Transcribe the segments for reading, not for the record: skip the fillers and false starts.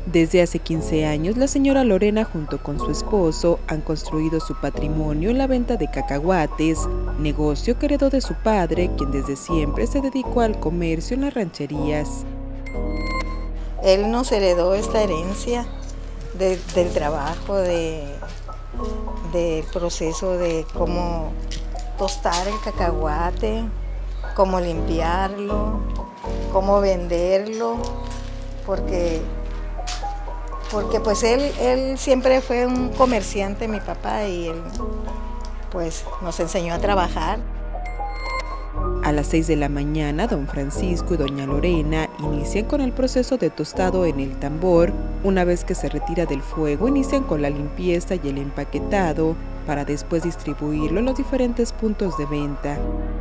Desde hace 15 años, la señora Lorena junto con su esposo han construido su patrimonio en la venta de cacahuates, negocio que heredó de su padre, quien desde siempre se dedicó al comercio en las rancherías. Él nos heredó esta herencia del trabajo, del proceso de cómo tostar el cacahuate, cómo limpiarlo, cómo venderlo, porque pues él siempre fue un comerciante, mi papá, y él pues nos enseñó a trabajar. A las 6 de la mañana, don Francisco y doña Lorena inician con el proceso de tostado en el tambor. Una vez que se retira del fuego, inician con la limpieza y el empaquetado para después distribuirlo en los diferentes puntos de venta.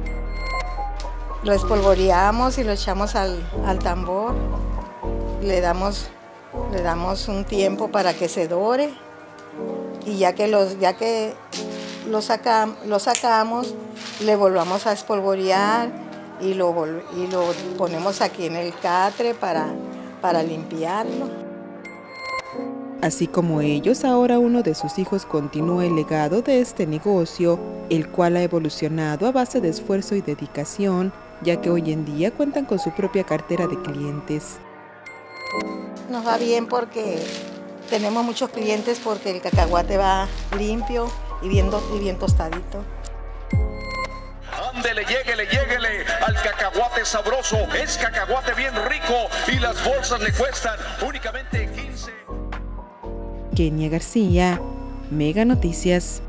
Lo espolvoreamos y lo echamos al tambor, le damos un tiempo para que se dore, y ya que lo sacamos, le volvamos a espolvorear y lo ponemos aquí en el catre para limpiarlo. Así como ellos, ahora uno de sus hijos continúa el legado de este negocio, el cual ha evolucionado a base de esfuerzo y dedicación, ya que hoy en día cuentan con su propia cartera de clientes. Nos va bien porque tenemos muchos clientes, porque el cacahuate va limpio y bien tostadito. Ándele, lléguele al cacahuate sabroso. Es cacahuate bien rico y las bolsas le cuestan únicamente 15. Kenia García, Mega Noticias.